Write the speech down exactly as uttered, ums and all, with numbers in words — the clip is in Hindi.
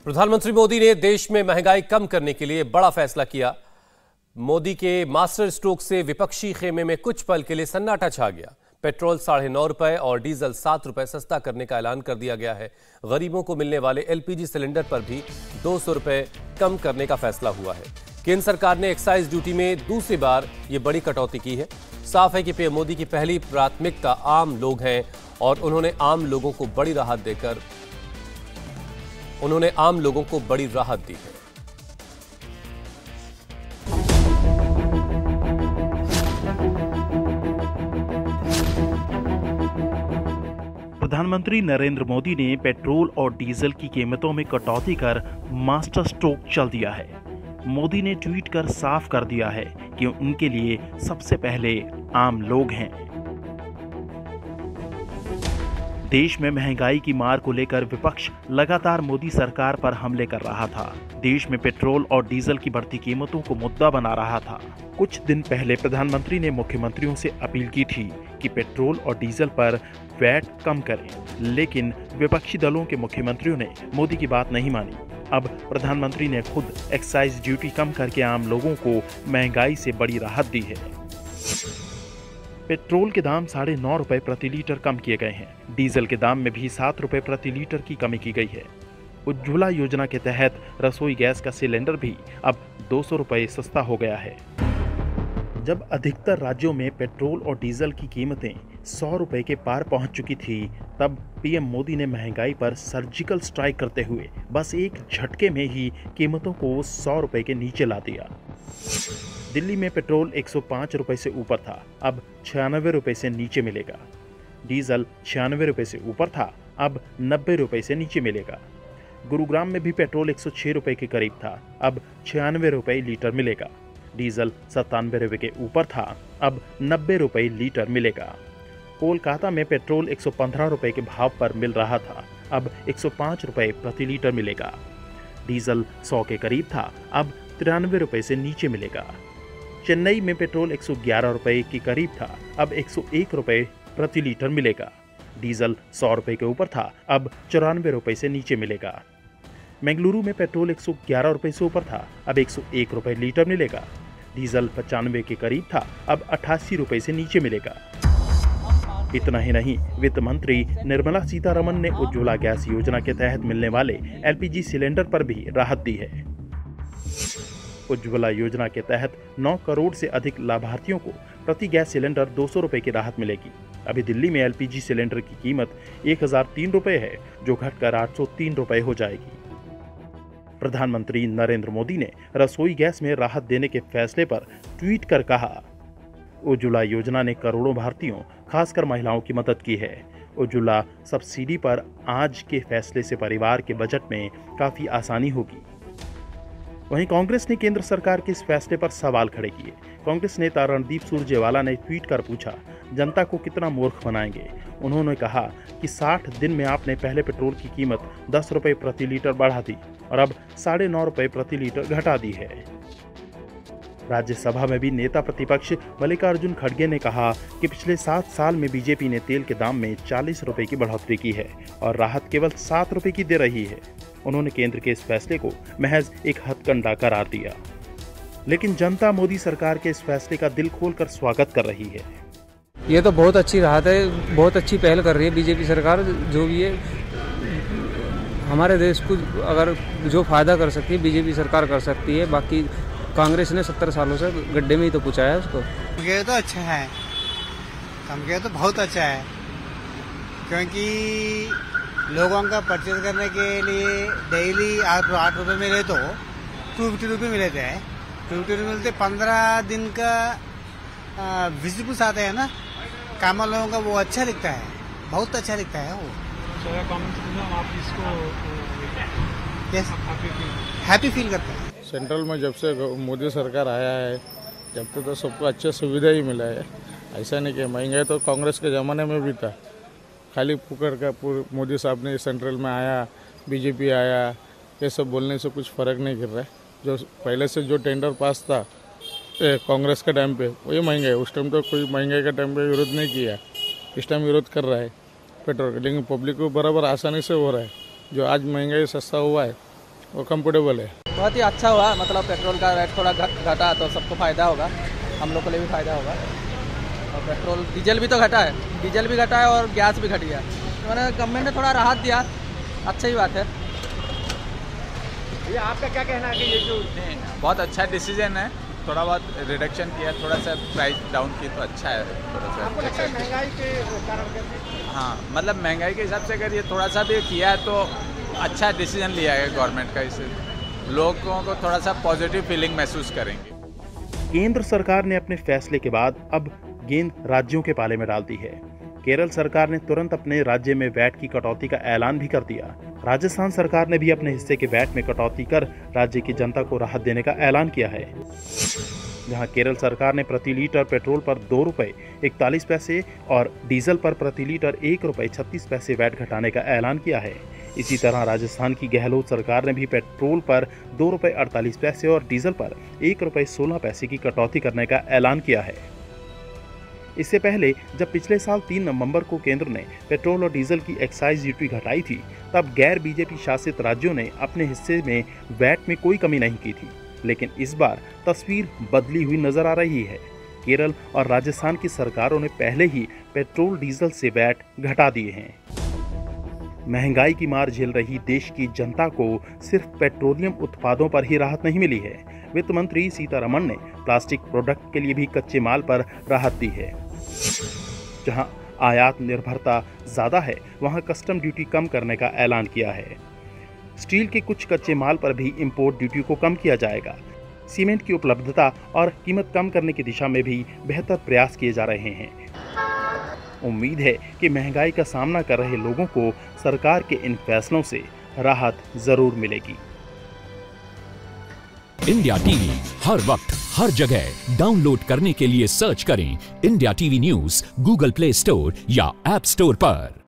प्रधानमंत्री मोदी ने देश में महंगाई कम करने के लिए बड़ा फैसला किया। मोदी के मास्टर स्ट्रोक से विपक्षी खेमे में कुछ पल के लिए सन्नाटा छा गया। पेट्रोल साढ़े नौ रुपए और डीजल सात रुपए सस्ता करने का ऐलान कर दिया गया है। गरीबों को मिलने वाले एलपीजी सिलेंडर पर भी दो सौ रुपए कम करने का फैसला हुआ है। केंद्र सरकार ने एक्साइज ड्यूटी में दूसरी बार ये बड़ी कटौती की है। साफ है कि पीएम मोदी की पहली प्राथमिकता आम लोग हैं और उन्होंने आम लोगों को बड़ी राहत देकर उन्होंने आम लोगों को बड़ी राहत दी है। प्रधानमंत्री नरेंद्र मोदी ने पेट्रोल और डीजल की कीमतों में कटौती कर मास्टर स्ट्रोक चल दिया है। मोदी ने ट्वीट कर साफ कर दिया है कि उनके लिए सबसे पहले आम लोग हैं। देश में महंगाई की मार को लेकर विपक्ष लगातार मोदी सरकार पर हमले कर रहा था। देश में पेट्रोल और डीजल की बढ़ती कीमतों को मुद्दा बना रहा था। कुछ दिन पहले प्रधानमंत्री ने मुख्यमंत्रियों से अपील की थी कि पेट्रोल और डीजल पर वैट कम करें, लेकिन विपक्षी दलों के मुख्यमंत्रियों ने मोदी की बात नहीं मानी। अब प्रधानमंत्री ने खुद एक्साइज ड्यूटी कम करके आम लोगों को महंगाई से बड़ी राहत दी है। पेट्रोल के दाम साढ़े नौ रुपए प्रति लीटर कम किए गए हैं। डीजल के दाम में भी सात रुपए प्रति लीटर की कमी की गई है। उज्ज्वला योजना के तहत रसोई गैस का सिलेंडर भी अब दो सौ रुपए सस्ता हो गया है। जब अधिकतर राज्यों में पेट्रोल और डीजल की कीमतें सौ रुपए के पार पहुंच चुकी थी, तब पीएम मोदी ने महंगाई पर सर्जिकल स्ट्राइक करते हुए बस एक झटके में ही कीमतों को सौ रुपए के नीचे ला दिया। दिल्ली में पेट्रोल एक सौ पाँच रुपए से ऊपर था, अब छियानवे रुपए से नीचे मिलेगा। डीजल छियानवे रुपए से ऊपर था, अब नब्बे रुपए से नीचे मिलेगा। गुरुग्राम में भी पेट्रोल एक सौ छह रुपए के करीब था, अब छियानवे रुपए लीटर मिलेगा। डीजल सत्तानवे रुपए के ऊपर था, अब नब्बे रुपए लीटर मिलेगा। कोलकाता में पेट्रोल एक सौ पंद्रह रुपए के भाव पर मिल रहा था, अब एक सौ पाँच रुपए प्रति लीटर मिलेगा। डीजल सौ के करीब था, अब तिरानवे रुपए से नीचे मिलेगा। चेन्नई में पेट्रोल एक सौ ग्यारह रुपए के करीब था, अब एक सौ एक रुपए प्रति लीटर मिलेगा। डीजल सौ रुपए के ऊपर था, अब चौरानवे रुपए से नीचे मिलेगा। बेंगलुरु में पेट्रोल एक सौ ग्यारह रुपए से ऊपर था, अब एक सौ एक रुपए लीटर मिलेगा। डीजल पचानवे के करीब था, अब अट्ठासी रुपए से नीचे मिलेगा। इतना ही नहीं, वित्त मंत्री निर्मला सीतारमण ने उज्ज्वला गैस योजना के तहत मिलने वाले एलपीजी सिलेंडर पर भी राहत दी है। उज्ज्वला योजना के तहत नौ करोड़ से अधिक लाभार्थियों को प्रति गैस सिलेंडर दो सौ रुपए की राहत मिलेगी। अभी दिल्ली में एलपीजी सिलेंडर की कीमत एक हजार तीन रुपए है, जो घटकर आठ सौ तीन रुपए हो जाएगी। प्रधानमंत्री नरेंद्र मोदी ने रसोई गैस में राहत देने के फैसले पर ट्वीट कर कहा, उज्ज्वला योजना ने करोड़ों भारतीयों, खासकर महिलाओं की मदद की है। उज्ज्वला सब्सिडी पर आज के फैसले से परिवार के बजट में काफी आसानी होगी। वहीं कांग्रेस ने केंद्र सरकार के इस फैसले पर सवाल खड़े किए। कांग्रेस नेता रणदीप सुरजेवाला ने ट्वीट कर पूछा, जनता को कितना मूर्ख बनाएंगे। उन्होंने कहा कि साठ दिन में आपने पहले पेट्रोल की कीमत दस रुपए प्रति लीटर बढ़ा दी और अब साढ़े नौ रुपए प्रति लीटर घटा दी है। राज्यसभा में भी नेता प्रतिपक्ष मल्लिकार्जुन खड़गे ने कहा कि पिछले सात साल में बीजेपी ने तेल के दाम में चालीस रुपए की बढ़ोतरी की है और राहत केवल सात रुपए की दे रही है। उन्होंने केंद्र के इस फैसले को महज एक हथकंडा करार दिया, लेकिन जनता मोदी सरकार के इस फैसले का दिल खोलकर स्वागत कर रही है। ये तो बहुत अच्छी राहत है, बहुत अच्छी पहल कर रही है बीजेपी सरकार। जो भी है, हमारे देश को अगर जो फायदा कर सकती है बीजेपी सरकार कर सकती है। बाकी कांग्रेस ने सत्तर सालों से गड्ढे में ही तो पहुंचाया है उसको। ये तो अच्छा है, कम के तो बहुत अच्छा है, क्योंकि लोगों का परचेज करने के लिए डेली आठ आठ रुपये मिले तो टू फिफ्टी रुपये मिले थे। टू फिफ्टी रुपये मिलते पंद्रह दिन का विजिबल्स आते हैं ना, काम लोगों का, वो अच्छा दिखता है, बहुत अच्छा दिखता है वो। आप इसको हैप्पी फील करते हैं। सेंट्रल में जब से मोदी सरकार आया है, जब तक तो सबको अच्छे सुविधा ही मिला है। ऐसा नहीं कि महंगाई तो कांग्रेस के ज़माने में भी था, खाली पुकर का मोदी साहब ने सेंट्रल में आया, बीजेपी आया, ये सब बोलने से कुछ फ़र्क नहीं गिर रहा है। जो पहले से जो टेंडर पास था कांग्रेस के टाइम पे, वही महंगाई, उस टाइम तो कोई महंगाई के टाइम पे विरोध नहीं किया, इस टाइम विरोध कर रहा है पेट्रोल, लेकिन पब्लिक को बराबर आसानी से हो रहा है। जो आज महंगाई सस्ता हुआ है, वो कंफर्टेबल है। बहुत ही अच्छा हुआ, मतलब पेट्रोल का रेट थोड़ा घटा तो सबको फ़ायदा होगा, हम लोग के लिए भी फ़ायदा होगा। और पेट्रोल डीजल भी तो घटा है, डीजल भी घटा है और गैस भी घटी है, तो मैंने गवर्नमेंट ने थोड़ा राहत दिया, अच्छा ही बात है। ये आपका क्या कहना है कि ये जो नहीं, बहुत अच्छा डिसीजन है, थोड़ा बहुत रिडक्शन किया, थोड़ा सा प्राइस डाउन की तो अच्छा है। थोड़ा सा आपको लगता है महंगाई के कारण? हाँ, मतलब महंगाई के हिसाब से अगर ये थोड़ा सा भी किया है तो अच्छा डिसीजन लिया है गवर्नमेंट का, इससे लोगों को थोड़ा सा पॉजिटिव फीलिंग महसूस करेंगे। केंद्र सरकार ने अपने फैसले के बाद अब गेंद राज्यों के पाले में डाल दी है। केरल सरकार ने तुरंत अपने राज्य में वैट की कटौती का ऐलान भी कर दिया। राजस्थान सरकार ने भी अपने हिस्से के वैट में कटौती कर राज्य की जनता को राहत देने का ऐलान किया है। जहां केरल सरकार ने प्रति लीटर पेट्रोल पर दो रुपए इकतालीस पैसे और डीजल पर प्रति लीटर एक रुपए छत्तीस पैसे वैट घटाने का ऐलान किया है। इसी तरह राजस्थान की गहलोत सरकार ने भी पेट्रोल पर दो रुपए अड़तालीस पैसे और डीजल पर एक रुपए सोलह पैसे की कटौती करने का ऐलान किया है। इससे पहले जब पिछले साल तीन नवंबर को केंद्र ने पेट्रोल और डीजल की एक्साइज ड्यूटी घटाई थी, तब गैर बीजेपी शासित राज्यों ने अपने हिस्से में वैट में कोई कमी नहीं की थी। लेकिन इस बार तस्वीर बदली हुई नजर आ रही है। केरल और राजस्थान की सरकारों ने पहले ही पेट्रोल डीजल से वैट घटा दिए हैं। महंगाई की मार झेल रही देश की जनता को सिर्फ पेट्रोलियम उत्पादों पर ही राहत नहीं मिली है। वित्त मंत्री सीतारमण ने प्लास्टिक प्रोडक्ट के लिए भी कच्चे माल पर राहत दी है। जहां आयात निर्भरता ज्यादा है, वहां कस्टम ड्यूटी कम करने का ऐलान किया है। स्टील के कुछ कच्चे माल पर भी इंपोर्ट ड्यूटी को कम किया जाएगा। सीमेंट की उपलब्धता और कीमत कम करने की दिशा में भी बेहतर प्रयास किए जा रहे हैं। उम्मीद है कि महंगाई का सामना कर रहे लोगों को सरकार के इन फैसलों से राहत जरूर मिलेगी। इंडिया टीवी हर वक्त हर जगह डाउनलोड करने के लिए सर्च करें India TV news Google Play Store या ऐप स्टोर पर।